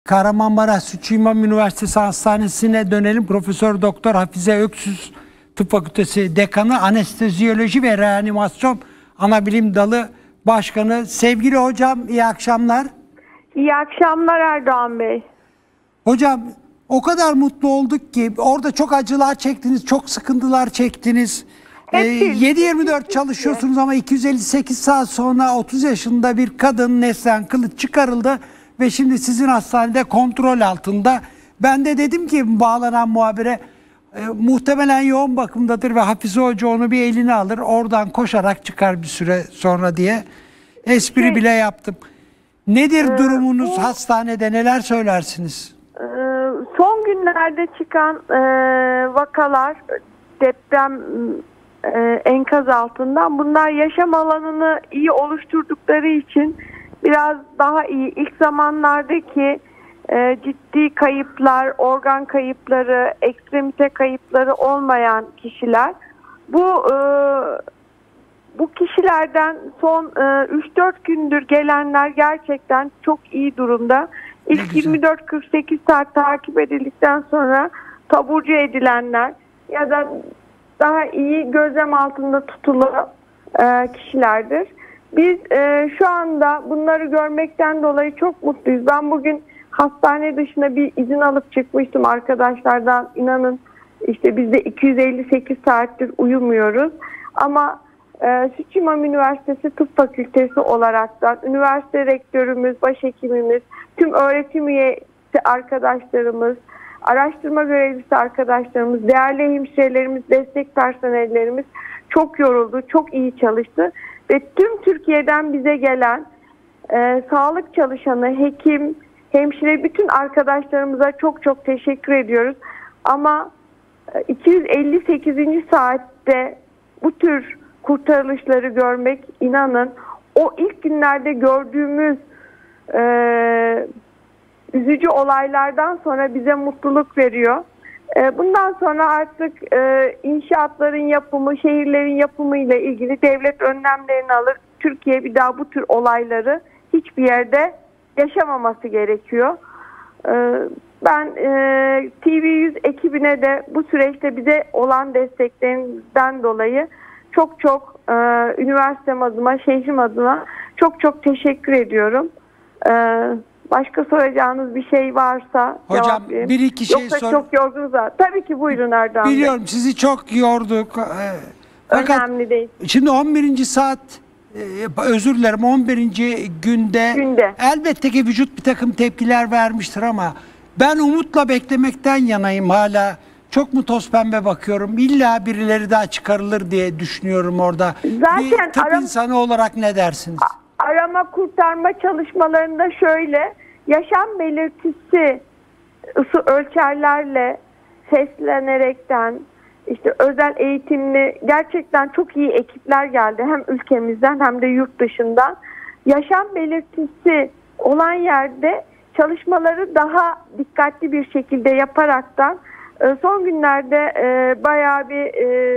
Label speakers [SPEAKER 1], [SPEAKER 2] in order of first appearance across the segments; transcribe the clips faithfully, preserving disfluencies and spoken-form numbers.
[SPEAKER 1] Kahramanmaraş Sütçü İmam Üniversitesi Hastanesi'ne dönelim. Profesör Doktor Hafize Öksüz, Tıp Fakültesi Dekanı, Anesteziyoloji ve Reanimasyon Anabilim Dalı Başkanı. Sevgili hocam, iyi akşamlar.
[SPEAKER 2] İyi akşamlar Erdoğan Bey.
[SPEAKER 1] Hocam, o kadar mutlu olduk ki orada çok acılar çektiniz, çok sıkıntılar çektiniz. Ee, yedi yirmi dört çalışıyorsunuz ama iki yüz elli sekiz saat sonra otuz yaşında bir kadın Neslihan Kılıç çıkarıldı ve şimdi sizin hastanede kontrol altında. Ben de dedim ki bağlanan muhabire e, muhtemelen yoğun bakımdadır ve Hafize Hoca onu bir eline alır, oradan koşarak çıkar bir süre sonra diye espri şey, bile yaptım. Nedir e, durumunuz bu, hastanede, neler söylersiniz?
[SPEAKER 2] E, son günlerde çıkan e, vakalar deprem e, enkaz altından, bunlar yaşam alanını iyi oluşturdukları için biraz daha iyi. İlk zamanlardaki e, ciddi kayıplar, organ kayıpları, ekstremite kayıpları olmayan kişiler, bu e, bu kişilerden son e, üç dört gündür gelenler gerçekten çok iyi durumda. İlk yirmi dört kırk sekiz saat takip edildikten sonra taburcu edilenler ya da daha iyi gözlem altında tutulan e, kişilerdir. Biz e, şu anda bunları görmekten dolayı çok mutluyuz. Ben bugün hastane dışına bir izin alıp çıkmıştım arkadaşlardan. İnanın işte biz de iki yüz elli sekiz saattir uyumuyoruz. Ama e, Sütçü İmam Üniversitesi Tıp Fakültesi olaraktan üniversite rektörümüz, başhekimimiz, tüm öğretim üyesi arkadaşlarımız, araştırma görevlisi arkadaşlarımız, değerli hemşirelerimiz, destek personellerimiz çok yoruldu, çok iyi çalıştı. Ve tüm Türkiye'den bize gelen e, sağlık çalışanı, hekim, hemşire, bütün arkadaşlarımıza çok çok teşekkür ediyoruz. Ama e, iki yüz elli sekizinci saatte bu tür kurtarılışları görmek, inanın o ilk günlerde gördüğümüz e, üzücü olaylardan sonra bize mutluluk veriyor. Bundan sonra artık e, inşaatların yapımı, şehirlerin yapımı ile ilgili devlet önlemlerini alır. Türkiye bir daha bu tür olayları hiçbir yerde yaşamaması gerekiyor. E, ben e, T V yüz ekibine de bu süreçte bize olan desteklerinden dolayı çok çok e, üniversitem adına, şehrim adına çok çok teşekkür ediyorum. Evet. Başka soracağınız bir şey varsa
[SPEAKER 1] hocam,
[SPEAKER 2] cevap vereyim.
[SPEAKER 1] Bir iki şey
[SPEAKER 2] Yoksa
[SPEAKER 1] sor.
[SPEAKER 2] çok yordunuz da. Tabii ki buyurun Erdoğan Bey.
[SPEAKER 1] Biliyorum sizi çok yorduk. Fakat
[SPEAKER 2] önemli değil.
[SPEAKER 1] Şimdi on birinci saat, özür dilerim, on birinci günde, günde elbette ki vücut bir takım tepkiler vermiştir ama ben umutla beklemekten yanayım hala. Çok mu toz pembe bakıyorum? İlla birileri daha çıkarılır diye düşünüyorum orada.
[SPEAKER 2] Zaten
[SPEAKER 1] bir tıp
[SPEAKER 2] aram-
[SPEAKER 1] insanı olarak ne dersiniz?
[SPEAKER 2] Arama kurtarma çalışmalarında şöyle, yaşam belirtisi ısı ölçerlerle seslenerekten, işte özel eğitimli gerçekten çok iyi ekipler geldi. Hem ülkemizden hem de yurt dışından. Yaşam belirtisi olan yerde çalışmaları daha dikkatli bir şekilde yaparaktan son günlerde bayağı bir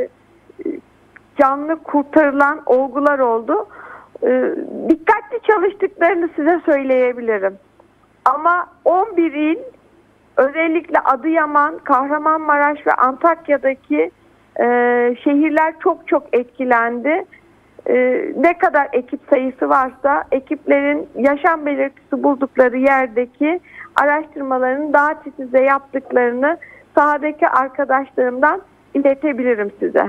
[SPEAKER 2] canlı kurtarılan olgular oldu. Dikkatli çalıştıklarını size söyleyebilirim. Ama on bir il, özellikle Adıyaman, Kahramanmaraş ve Antakya'daki e, şehirler çok çok etkilendi. E, ne kadar ekip sayısı varsa ekiplerin yaşam belirtisi buldukları yerdeki araştırmalarını daha titize yaptıklarını sahadaki arkadaşlarımdan iletebilirim size.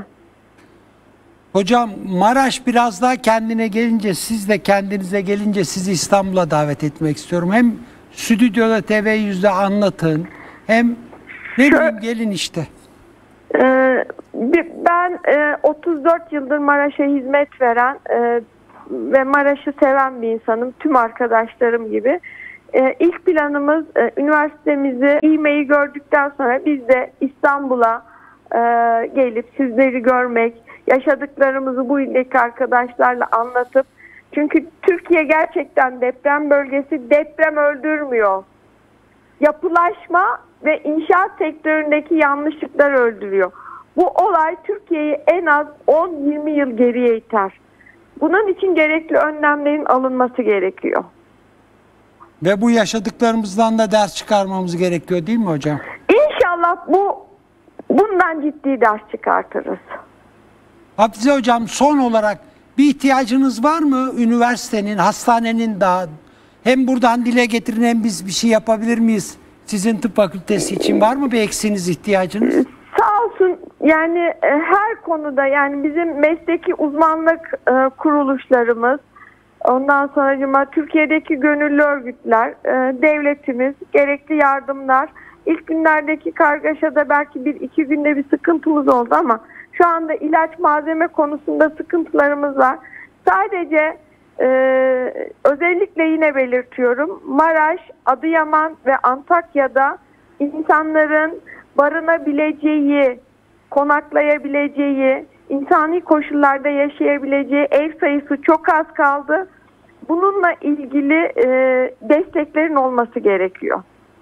[SPEAKER 1] Hocam, Maraş biraz daha kendine gelince, siz de kendinize gelince sizi İstanbul'a davet etmek istiyorum. Hem stüdyoda T V yüzde anlatın, hem ne bileyim gelin işte.
[SPEAKER 2] Ee, ben e, otuz dört yıldır Maraş'a hizmet veren e, ve Maraş'ı seven bir insanım. Tüm arkadaşlarım gibi. E, ilk planımız e, üniversitemizi, İİME'yi gördükten sonra biz de İstanbul'a e, gelip sizleri görmek, yaşadıklarımızı bu ildeki arkadaşlarla anlatıp, çünkü Türkiye gerçekten deprem bölgesi, deprem öldürmüyor. Yapılaşma ve inşaat sektöründeki yanlışlıklar öldürüyor. Bu olay Türkiye'yi en az on yirmi yıl geriye iter. Bunun için gerekli önlemlerin alınması gerekiyor.
[SPEAKER 1] Ve bu yaşadıklarımızdan da ders çıkarmamız gerekiyor değil mi hocam?
[SPEAKER 2] İnşallah bu bundan ciddi ders çıkartırız.
[SPEAKER 1] Hafize hocam, son olarak bir ihtiyacınız var mı? Üniversitenin, hastanenin daha hem buradan dile getirin hem biz bir şey yapabilir miyiz? Sizin tıp fakültesi için var mı bir eksiğiniz, ihtiyacınız?
[SPEAKER 2] Sağ olsun, yani e, her konuda, yani bizim mesleki uzmanlık e, kuruluşlarımız, ondan sonra Türkiye'deki gönüllü örgütler, e, devletimiz, gerekli yardımlar. İlk günlerdeki kargaşada belki bir iki günde bir sıkıntımız oldu ama şu anda ilaç malzeme konusunda sıkıntılarımız var. Sadece e, özellikle yine belirtiyorum, Maraş, Adıyaman ve Antakya'da insanların barınabileceği, konaklayabileceği, insani koşullarda yaşayabileceği ev sayısı çok az kaldı. Bununla ilgili e, desteklerin olması gerekiyor.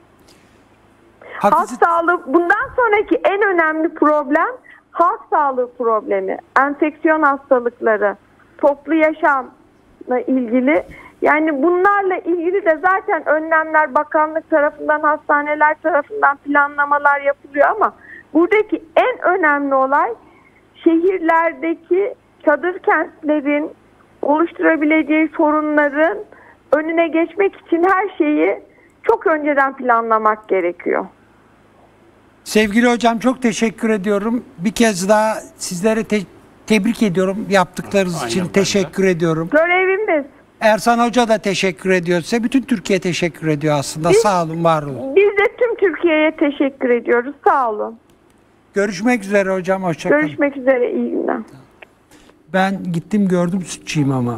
[SPEAKER 1] Hafize...
[SPEAKER 2] Halk sağlığı, bundan sonraki en önemli problem halk sağlığı problemi, enfeksiyon hastalıkları, toplu yaşamla ilgili. Yani bunlarla ilgili de zaten önlemler bakanlık tarafından, hastaneler tarafından planlamalar yapılıyor ama buradaki en önemli olay şehirlerdeki çadır kentlerin oluşturabileceği sorunların önüne geçmek için her şeyi çok önceden planlamak gerekiyor.
[SPEAKER 1] Sevgili hocam, çok teşekkür ediyorum. Bir kez daha sizlere te tebrik ediyorum yaptıklarınız
[SPEAKER 3] Aynen,
[SPEAKER 1] için.
[SPEAKER 3] ben de.
[SPEAKER 1] Teşekkür ediyorum.
[SPEAKER 2] Görevimiz.
[SPEAKER 1] Ersan Hoca da teşekkür ediyor size. Bütün Türkiye teşekkür ediyor aslında.
[SPEAKER 2] Biz-
[SPEAKER 1] Sağ olun, var olun.
[SPEAKER 2] Biz de tüm Türkiye'ye teşekkür ediyoruz. Sağ olun.
[SPEAKER 1] Görüşmek üzere hocam. Hoşça kalın.
[SPEAKER 2] Görüşmek üzere. İyi günler.
[SPEAKER 1] Ben gittim gördüm sütçüyüm ama.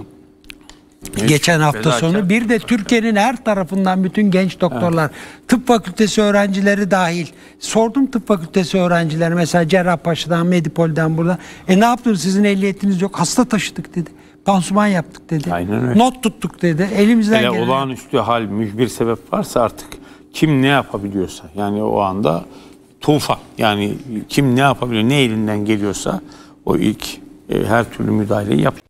[SPEAKER 3] Ne?
[SPEAKER 1] Geçen hafta
[SPEAKER 3] Fedakar.
[SPEAKER 1] sonu bir de Türkiye'nin her tarafından bütün genç doktorlar, tıp fakültesi öğrencileri dahil. Sordum tıp fakültesi öğrencileri, mesela Cerrahpaşa'dan, Medipol'den, burada. E ne yaptınız, sizin ehliyetiniz yok, hasta taşıdık dedi. Pansuman yaptık dedi.
[SPEAKER 3] Aynen öyle.
[SPEAKER 1] Not tuttuk dedi. Elimizden
[SPEAKER 3] Hele
[SPEAKER 1] gelen.
[SPEAKER 3] olağanüstü hal, mücbir sebep varsa artık kim ne yapabiliyorsa, yani o anda tufan, yani kim ne yapabiliyor, ne elinden geliyorsa o ilk e, her türlü müdahaleyi yap.